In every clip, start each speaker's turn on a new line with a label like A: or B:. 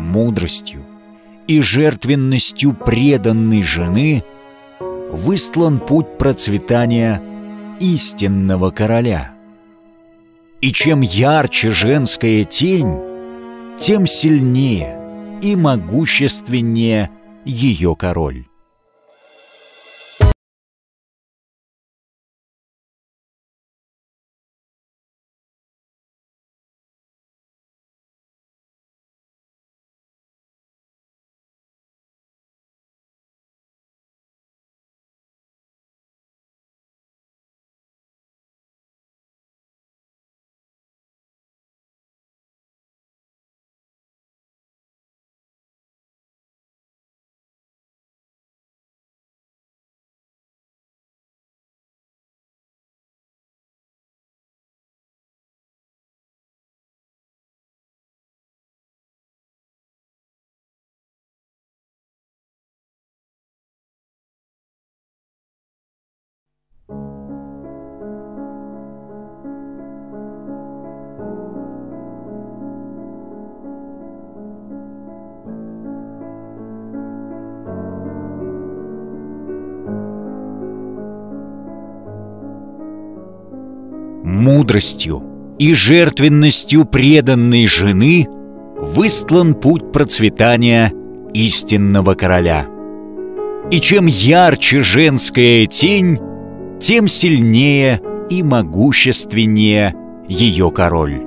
A: мудростью и жертвенностью преданной жены выстлан путь процветания истинного короля. И чем ярче женская тень, тем сильнее и могущественнее ее король. Мудростью и жертвенностью преданной жены выстлан путь процветания истинного короля. И чем ярче женская тень, тем сильнее и могущественнее ее король.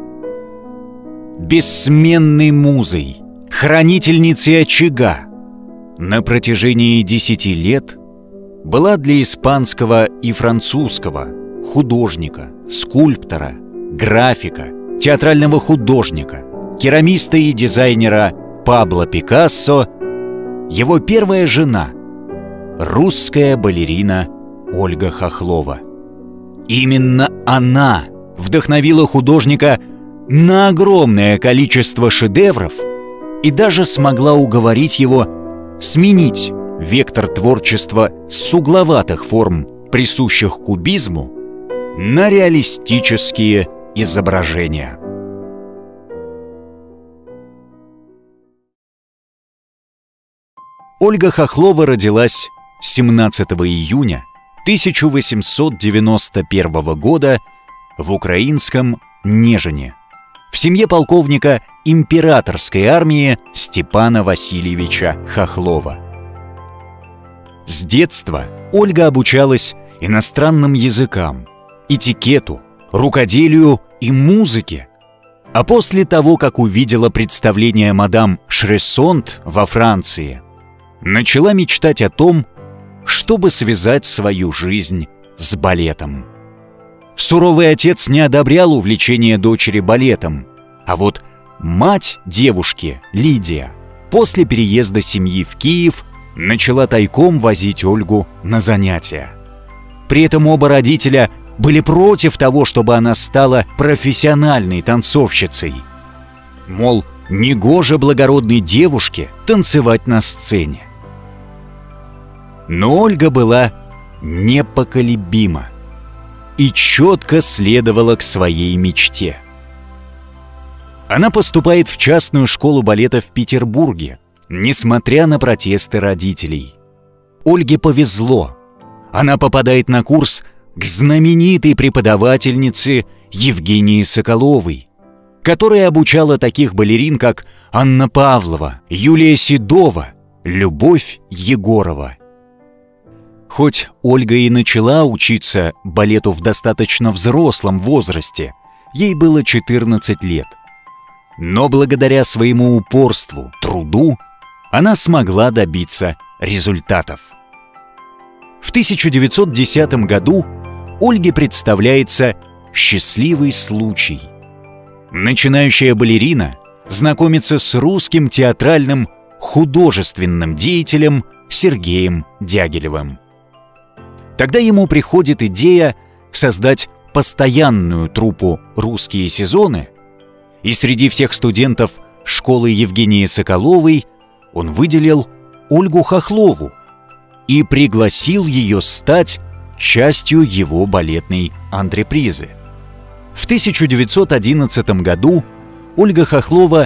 A: Бессменной музой, хранительницей очага, на протяжении 10 лет была для испанского и французского художника, скульптора, графика, театрального художника, керамиста и дизайнера Пабло Пикассо его первая жена, русская балерина Ольга Хохлова. Именно она вдохновила художника на огромное количество шедевров и даже смогла уговорить его сменить вектор творчества с угловатых форм, присущих кубизму, на реалистические изображения. Ольга Хохлова родилась 17 июня 1891 года в украинском Нежине, в семье полковника императорской армии Степана Васильевича Хохлова. С детства Ольга обучалась иностранным языкам, этикету, рукоделию и музыке. А после того, как увидела представление мадам Шрессонт во Франции, начала мечтать о том, чтобы связать свою жизнь с балетом. Суровый отец не одобрял увлечение дочери балетом, а вот мать девушки, Лидия, после переезда семьи в Киев начала тайком возить Ольгу на занятия. При этом оба родителя были против того, чтобы она стала профессиональной танцовщицей. Мол, негоже благородной девушке танцевать на сцене. Но Ольга была непоколебима и четко следовала к своей мечте. Она поступает в частную школу балета в Петербурге, несмотря на протесты родителей. Ольге повезло. Она попадает на курс к знаменитой преподавательнице Евгении Соколовой, которая обучала таких балерин, как Анна Павлова, Юлия Седова, Любовь Егорова. Хоть Ольга и начала учиться балету в достаточно взрослом возрасте, ей было 14 лет, но благодаря своему упорству, труду, она смогла добиться результатов. В 1910 году Ольге представляется счастливый случай. Начинающая балерина знакомится с русским театральным художественным деятелем Сергеем Дягилевым. Тогда ему приходит идея создать постоянную труппу «Русские сезоны», и среди всех студентов школы Евгении Соколовой он выделил Ольгу Хохлову и пригласил ее стать частью его балетной антрепризы. В 1911 году Ольга Хохлова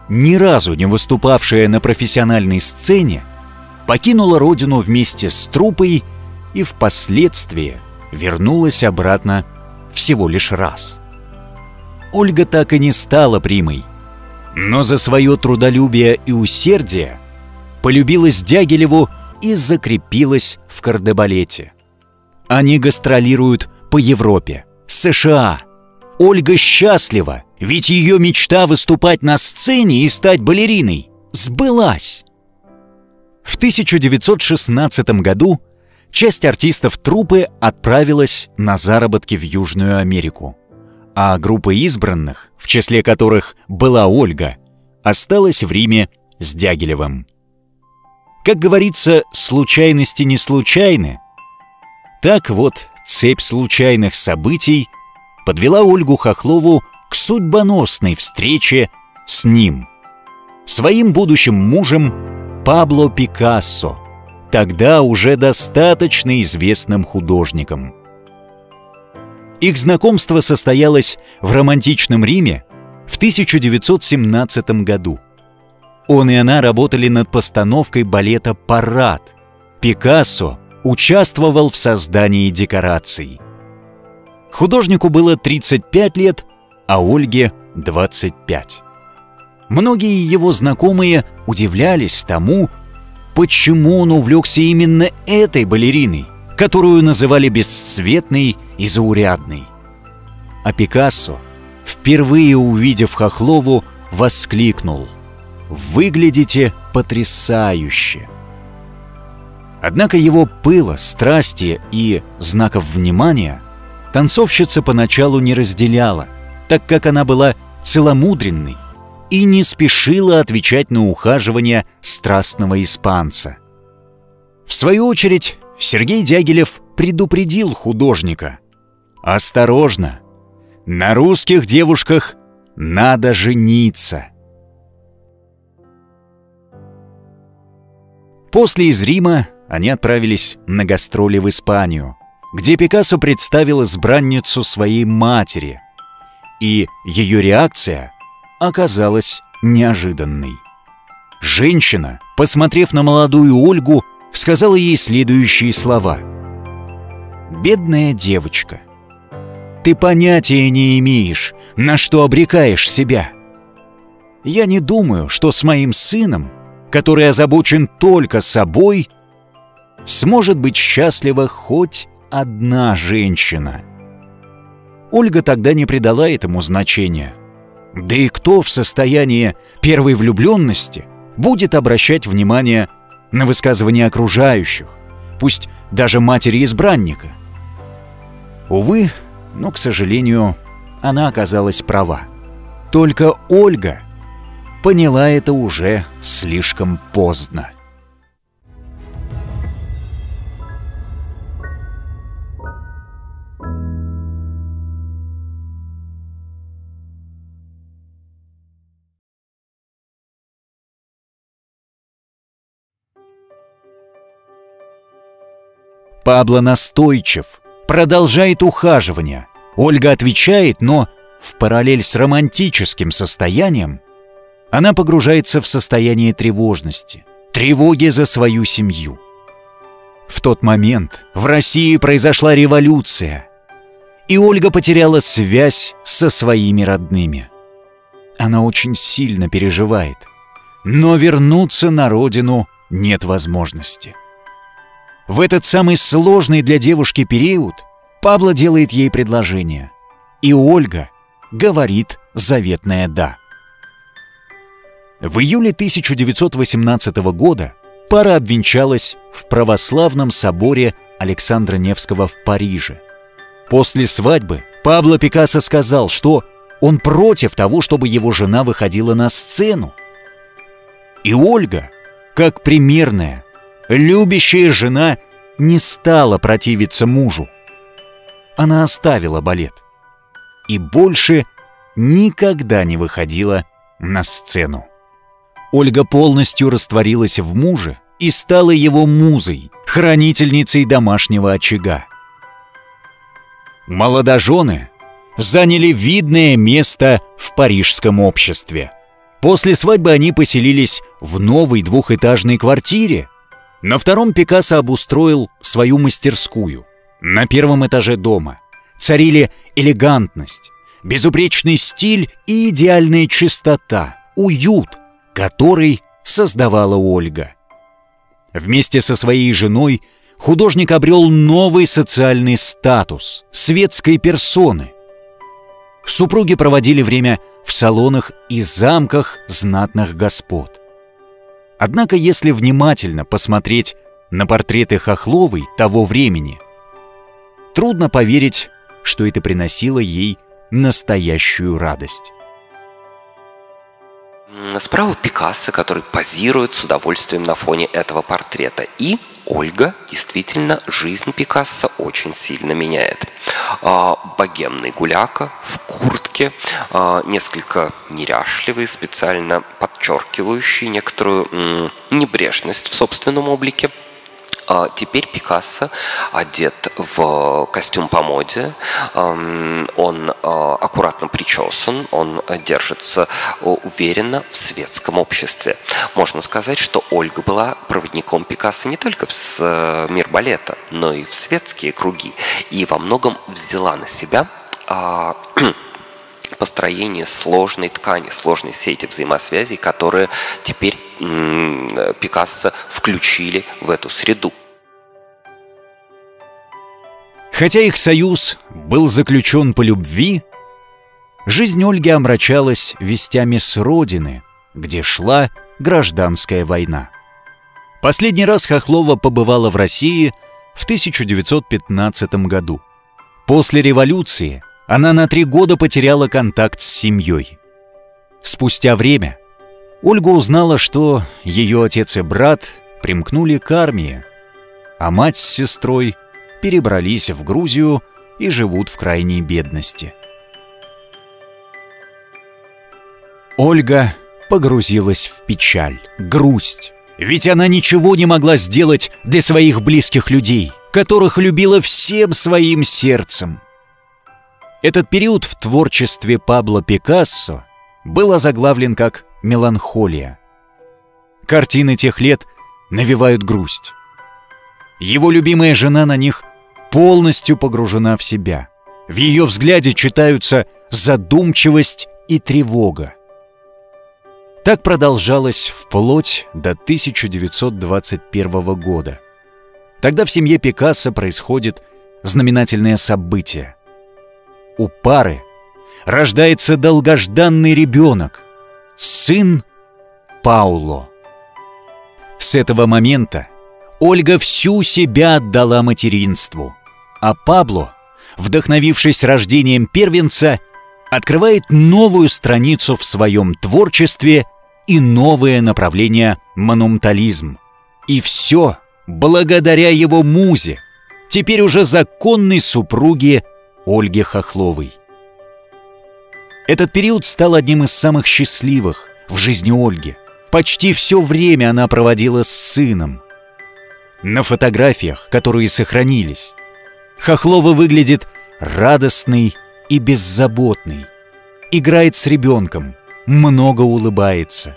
A: ни разу не выступавшая на профессиональной сцене, покинула родину вместе с труппой и впоследствии вернулась обратно всего лишь раз. Ольга так и не стала примой, но за свое трудолюбие и усердие полюбилась Дягилеву и закрепилась в кардебалете. Они гастролируют по Европе, США. Ольга счастлива, ведь ее мечта выступать на сцене и стать балериной сбылась. В 1916 году часть артистов труппы отправилась на заработки в Южную Америку, а группа избранных, в числе которых была Ольга, осталась в Риме с Дягилевым. Как говорится, случайности не случайны. Так вот, цепь случайных событий подвела Ольгу Хохлову к судьбоносной встрече с ним, своим будущим мужем Пабло Пикассо, тогда уже достаточно известным художником. Их знакомство состоялось в романтичном Риме в 1917 году. Он и она работали над постановкой балета «Парад». Пикассо участвовал в создании декораций. Художнику было 35 лет, а Ольге 25. Многие его знакомые удивлялись тому, почему он увлекся именно этой балериной, которую называли бесцветной и заурядной. А Пикассо, впервые увидев Хохлову, воскликнул: «Выглядите потрясающе!». Однако его пыла, страсти и знаков внимания танцовщица поначалу не разделяла, так как она была целомудренной и не спешила отвечать на ухаживание страстного испанца. В свою очередь, Сергей Дягилев предупредил художника: «Осторожно! На русских девушках надо жениться!». После из Рима они отправились на гастроли в Испанию, где Пикассо представил избранницу своей матери, и ее реакция оказалась неожиданной. Женщина, посмотрев на молодую Ольгу, сказала ей следующие слова: «Бедная девочка, ты понятия не имеешь, на что обрекаешь себя. Я не думаю, что с моим сыном, который озабочен только собой, сможет быть счастлива хоть одна женщина». Ольга тогда не придала этому значения. Да и кто в состоянии первой влюбленности будет обращать внимание на высказывания окружающих, пусть даже матери избранника? Увы, но, к сожалению, она оказалась права. Только Ольга поняла это уже слишком поздно. Пабло настойчив, продолжает ухаживание. Ольга отвечает, но в параллель с романтическим состоянием она погружается в состояние тревожности, тревоги за свою семью. В тот момент в России произошла революция, и Ольга потеряла связь со своими родными. Она очень сильно переживает, но вернуться на родину нет возможности. В этот самый сложный для девушки период Пабло делает ей предложение, и Ольга говорит заветное «да». В июле 1918 года пара обвенчалась в православном соборе Александра Невского в Париже. После свадьбы Пабло Пикассо сказал, что он против того, чтобы его жена выходила на сцену. И Ольга, как примерная, любящая жена, не стала противиться мужу. Она оставила балет и больше никогда не выходила на сцену. Ольга полностью растворилась в муже и стала его музой, хранительницей домашнего очага. Молодожены заняли видное место в парижском обществе. После свадьбы они поселились в новой двухэтажной квартире. На втором Пикассо обустроил свою мастерскую. На первом этаже дома царили элегантность, безупречный стиль и идеальная чистота, уют, который создавала Ольга. Вместе со своей женой художник обрел новый социальный статус светской персоны. Супруги проводили время в салонах и замках знатных господ. Однако, если внимательно посмотреть на портреты Хохловой того времени, трудно поверить, что это приносило ей настоящую радость.
B: Справа Пикассо, который позирует с удовольствием на фоне этого портрета. И Ольга, действительно, жизнь Пикассо очень сильно меняет. Богемный гуляка в куртке, несколько неряшливый, специально подчеркивающий некоторую небрежность в собственном облике. Теперь Пикассо одет в костюм по моде, он аккуратно причесан, он держится уверенно в светском обществе. Можно сказать, что Ольга была проводником Пикассо не только в мир балета, но и в светские круги, и во многом взяла на себя построение сложной ткани, сложной сети взаимосвязей, которые теперь Пикассо включили в эту среду.
A: Хотя их союз был заключен по любви, жизнь Ольги омрачалась вестями с родины, где шла гражданская война. Последний раз Хохлова побывала в России в 1915 году. После революции она на 3 года потеряла контакт с семьей. Спустя время Ольга узнала, что ее отец и брат примкнули к армии, а мать с сестрой перебрались в Грузию и живут в крайней бедности. Ольга погрузилась в печаль, грусть, ведь она ничего не могла сделать для своих близких людей, которых любила всем своим сердцем. Этот период в творчестве Пабло Пикассо был озаглавлен как «Меланхолия». Картины тех лет навевают грусть. Его любимая жена на них полностью погружена в себя. В ее взгляде читаются задумчивость и тревога. Так продолжалось вплоть до 1921 года. Тогда в семье Пикассо происходит знаменательное событие. У пары рождается долгожданный ребенок, сын Пауло. С этого момента Ольга всю себя отдала материнству, а Пабло, вдохновившись рождением первенца, открывает новую страницу в своем творчестве и новое направление монументализм. И все благодаря его музе, теперь уже законной супруге Ольге Хохловой. Этот период стал одним из самых счастливых в жизни Ольги. Почти все время она проводила с сыном. На фотографиях, которые сохранились, Хохлова выглядит радостной и беззаботной, играет с ребенком, много улыбается.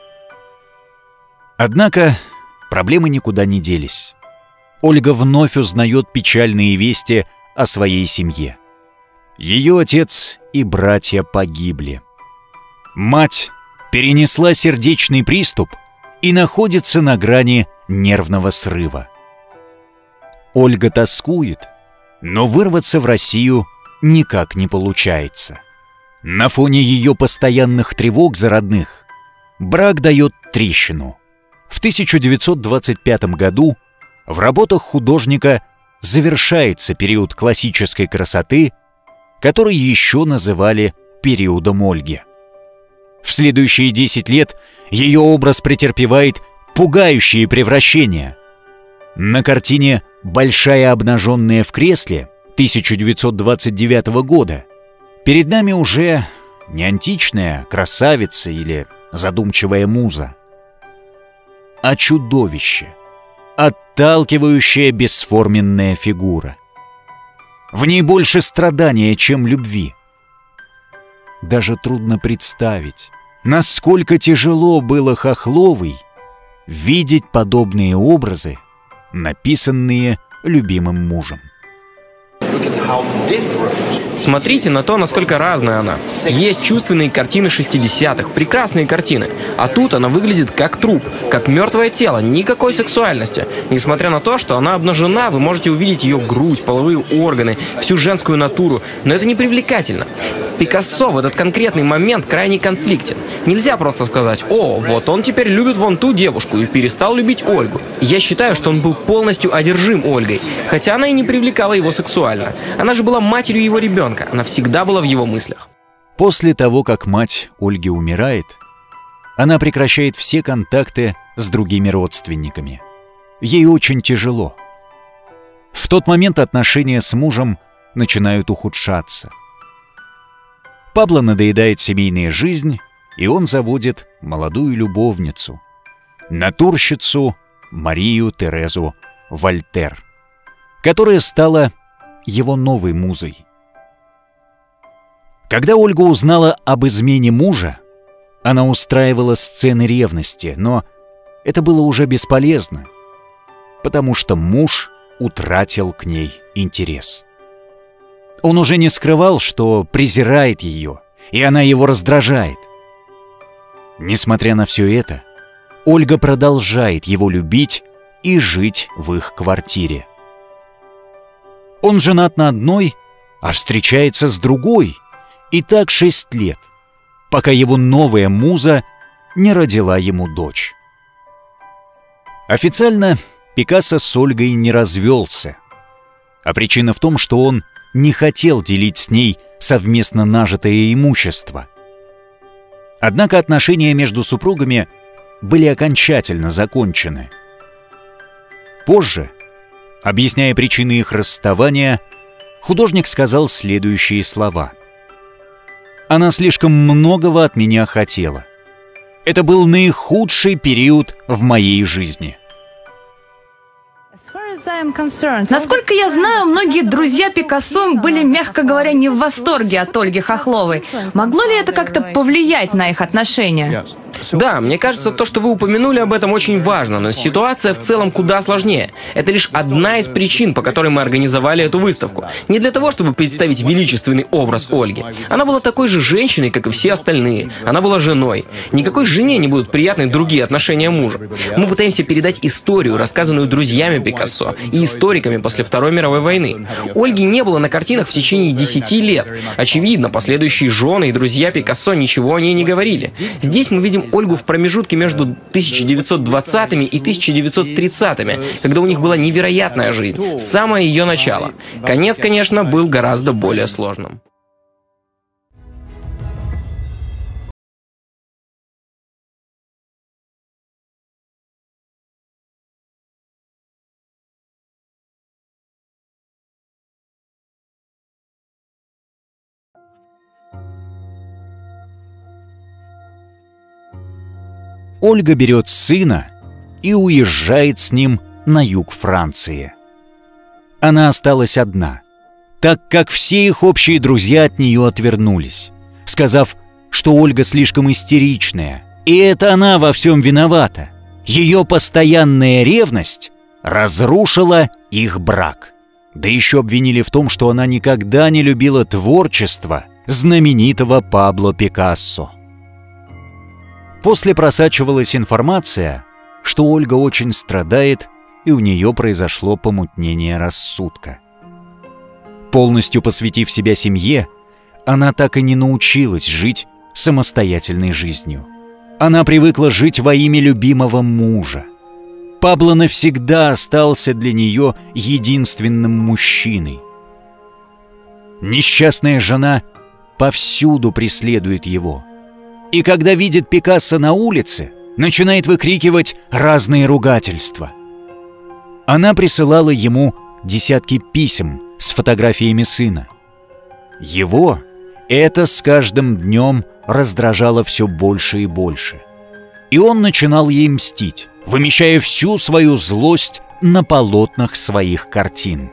A: Однако проблемы никуда не делись. Ольга вновь узнает печальные вести о своей семье. Ее отец и братья погибли. Мать перенесла сердечный приступ и находится на грани нервного срыва. Ольга тоскует, но вырваться в Россию никак не получается. На фоне ее постоянных тревог за родных брак дает трещину. В 1925 году в работах художника завершается период классической красоты, который еще называли периодом Ольги. В следующие 10 лет ее образ претерпевает пугающие превращения. На картине «Большая обнаженная в кресле» 1929 года перед нами уже не античная красавица или задумчивая муза, а чудовище, отталкивающая бесформенная фигура. В ней больше страдания, чем любви. Даже трудно представить, насколько тяжело было Хохловой видеть подобные образы, написанные любимым мужем.
C: Смотрите на то, насколько разная она. Есть чувственные картины 60-х, прекрасные картины. А тут она выглядит как труп, как мертвое тело, никакой сексуальности. Несмотря на то, что она обнажена, вы можете увидеть ее грудь, половые органы, всю женскую натуру. Но это не привлекательно. Пикассо в этот конкретный момент крайне конфликтен. Нельзя просто сказать: «О, вот он теперь любит вон ту девушку» и перестал любить Ольгу. Я считаю, что он был полностью одержим Ольгой, хотя она и не привлекала его сексуально. Она же была матерью его ребенка, она всегда была в его мыслях.
A: После того, как мать Ольги умирает, она прекращает все контакты с другими родственниками. Ей очень тяжело. В тот момент отношения с мужем начинают ухудшаться. Пабло надоедает семейная жизнь, и он заводит молодую любовницу, натурщицу Марию Терезу Вольтер, которая стала его новой музой. Когда Ольга узнала об измене мужа, она устраивала сцены ревности, но это было уже бесполезно, потому что муж утратил к ней интерес. Он уже не скрывал, что презирает ее, и она его раздражает. Несмотря на все это, Ольга продолжает его любить и жить в их квартире. Он женат на одной, а встречается с другой, и так 6 лет, пока его новая муза не родила ему дочь. Официально Пикассо с Ольгой не развелся, а причина в том, что он не хотел делить с ней совместно нажитое имущество. Однако отношения между супругами были окончательно закончены. Позже, объясняя причины их расставания, художник сказал следующие слова: «Она слишком многого от меня хотела. Это был наихудший период в моей жизни».
D: Насколько я знаю, многие друзья Пикассо были, мягко говоря, не в восторге от Ольги Хохловой. Могло ли это как-то повлиять на их отношения?
C: Да, мне кажется, то, что вы упомянули об этом, очень важно, но ситуация в целом куда сложнее. Это лишь одна из причин, по которой мы организовали эту выставку. Не для того, чтобы представить величественный образ Ольги. Она была такой же женщиной, как и все остальные. Она была женой. Никакой жене не будут приятны другие отношения мужа. Мы пытаемся передать историю, рассказанную друзьями Пикассо и историками после Второй мировой войны. Ольги не было на картинах в течение 10 лет. Очевидно, последующие жены и друзья Пикассо ничего о ней не говорили. Здесь мы видим Ольгу в промежутке между 1920-ми и 1930-ми, когда у них была невероятная жизнь, самое ее начало. Конец, конечно, был гораздо более сложным.
A: Ольга берет сына и уезжает с ним на юг Франции. Она осталась одна, так как все их общие друзья от нее отвернулись, сказав, что Ольга слишком истеричная, и это она во всем виновата. Ее постоянная ревность разрушила их брак. Да еще обвинили в том, что она никогда не любила творчество знаменитого Пабло Пикассо. После просачивалась информация, что Ольга очень страдает, и у нее произошло помутнение рассудка. Полностью посвятив себя семье, она так и не научилась жить самостоятельной жизнью. Она привыкла жить во имя любимого мужа. Пабло навсегда остался для нее единственным мужчиной. Несчастная жена повсюду преследует его. И когда видит Пикассо на улице, начинает выкрикивать разные ругательства. Она присылала ему десятки писем с фотографиями сына. Его это с каждым днем раздражало все больше и больше. И он начинал ей мстить, вымещая всю свою злость на полотнах своих картин.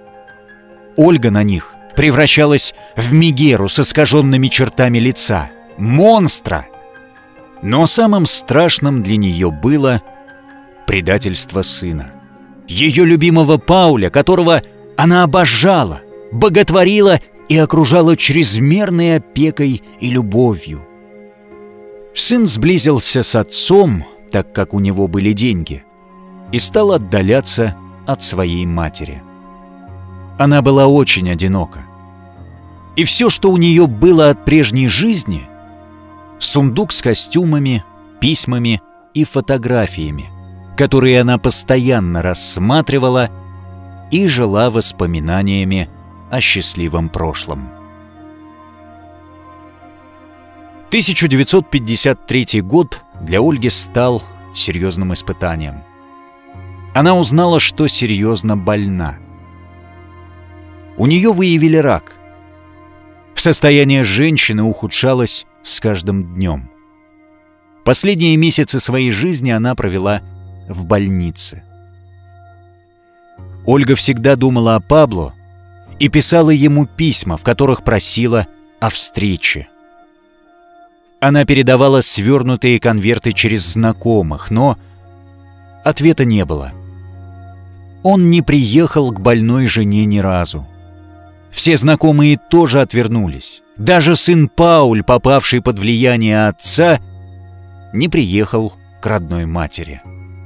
A: Ольга на них превращалась в Мегеру с искаженными чертами лица, монстра. Но самым страшным для нее было предательство сына. Ее любимого Пауля, которого она обожала, боготворила и окружала чрезмерной опекой и любовью. Сын сблизился с отцом, так как у него были деньги, и стал отдаляться от своей матери. Она была очень одинока. И все, что у нее было от прежней жизни — сундук с костюмами, письмами и фотографиями, которые она постоянно рассматривала и жила воспоминаниями о счастливом прошлом. 1953 год для Ольги стал серьезным испытанием. Она узнала, что серьезно больна. У нее выявили рак. Состояние женщины ухудшалось с каждым днем. Последние месяцы своей жизни она провела в больнице. Ольга всегда думала о Пабло и писала ему письма, в которых просила о встрече. Она передавала свернутые конверты через знакомых, но ответа не было. Он не приехал к больной жене ни разу. Все знакомые тоже отвернулись. Даже сын Пауль, попавший под влияние отца, не приехал к родной матери.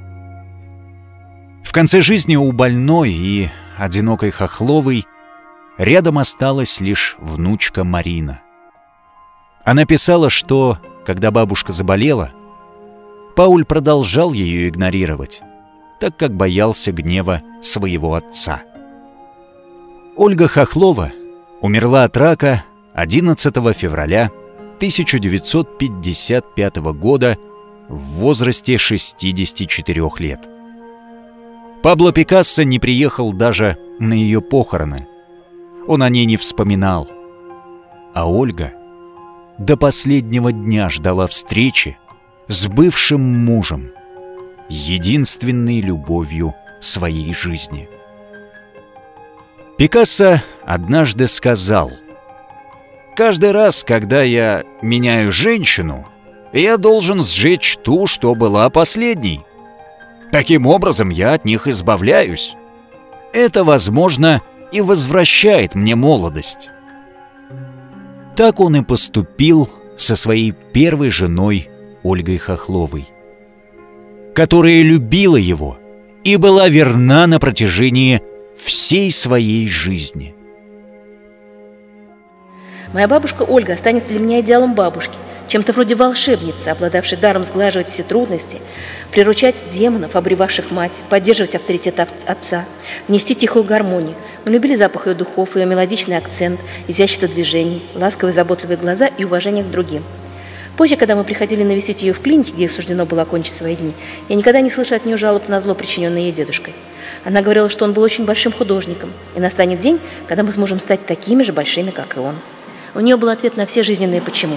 A: В конце жизни у больной и одинокой Хохловой рядом осталась лишь внучка Марина. Она писала, что, когда бабушка заболела, Пауль продолжал ее игнорировать, так как боялся гнева своего отца. Ольга Хохлова умерла от рака 11 февраля 1955 года в возрасте 64 лет. Пабло Пикассо не приехал даже на ее похороны. Он о ней не вспоминал. А Ольга до последнего дня ждала встречи с бывшим мужем, единственной любовью своей жизни. Пикассо однажды сказал: «Каждый раз, когда я меняю женщину, я должен сжечь ту, что была последней. Таким образом, я от них избавляюсь. Это, возможно, и возвращает мне молодость». Так он и поступил со своей первой женой Ольгой Хохловой, которая любила его и была верна на протяжении всей своей жизни.
E: Моя бабушка Ольга останется для меня идеалом бабушки, чем-то вроде волшебницы, обладавшей даром сглаживать все трудности, приручать демонов, обревавших мать, поддерживать авторитет отца, внести тихую гармонию. Мы любили запах ее духов, ее мелодичный акцент, изящество движений, ласковые заботливые глаза и уважение к другим. Позже, когда мы приходили навестить ее в клинике, где ей суждено было окончить свои дни, я никогда не слышала от нее жалоб на зло, причиненное ей дедушкой. Она говорила, что он был очень большим художником, и настанет день, когда мы сможем стать такими же большими, как и он. У нее был ответ на все жизненные «почему».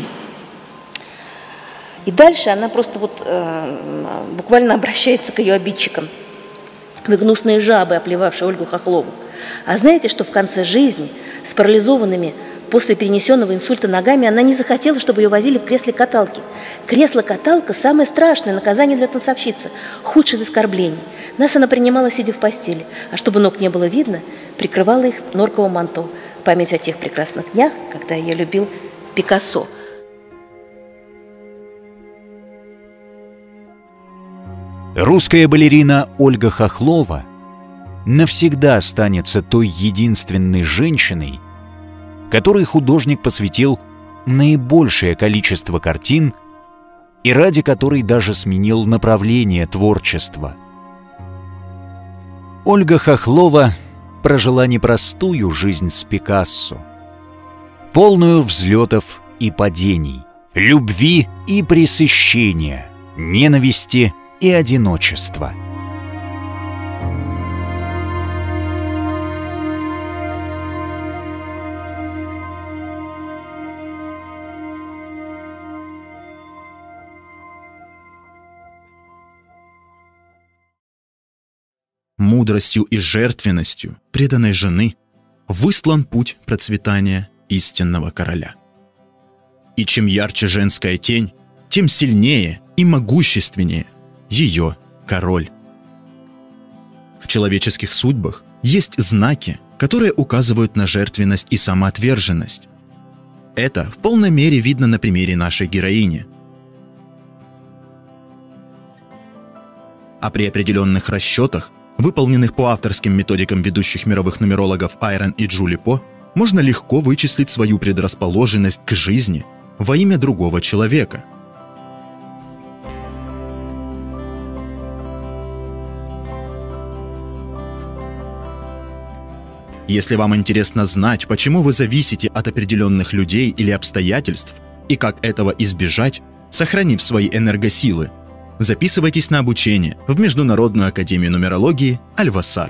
E: И дальше она просто буквально обращается к ее обидчикам. Вы гнусные жабы, оплевавшие Ольгу Хохлову. А знаете, что в конце жизни с парализованными после перенесенного инсульта ногами она не захотела, чтобы ее возили в кресле-каталке. Кресло-каталка – самое страшное наказание для танцовщицы, худшее из оскорблений. Нас она принимала, сидя в постели, а чтобы ног не было видно, прикрывала их норковым манто. Память о тех прекрасных днях, когда я любил Пикассо.
A: Русская балерина Ольга Хохлова навсегда останется той единственной женщиной, которой художник посвятил наибольшее количество картин и ради которой даже сменил направление творчества. Ольга Хохлова прожила непростую жизнь с Пикассо, полную взлетов и падений, любви и пресыщения, ненависти и одиночества.
F: Мудростью и жертвенностью преданной жены выстлан путь процветания истинного короля. И чем ярче женская тень, тем сильнее и могущественнее ее король. В человеческих судьбах есть знаки, которые указывают на жертвенность и самоотверженность. Это в полной мере видно на примере нашей героини. А при определенных расчетах, выполненных по авторским методикам ведущих мировых нумерологов Айрон и Джули По, можно легко вычислить свою предрасположенность к жизни во имя другого человека. Если вам интересно знать, почему вы зависите от определенных людей или обстоятельств, и как этого избежать, сохранив свои энергосилы, записывайтесь на обучение в Международную академию нумерологии Аль-Вассар.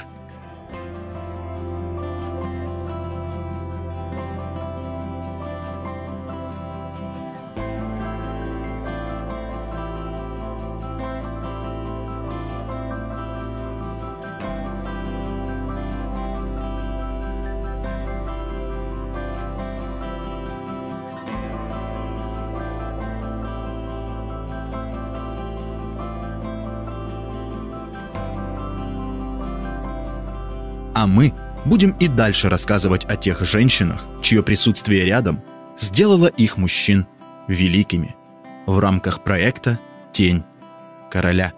F: А мы будем и дальше рассказывать о тех женщинах, чье присутствие рядом сделало их мужчин великими в рамках проекта «Тень короля».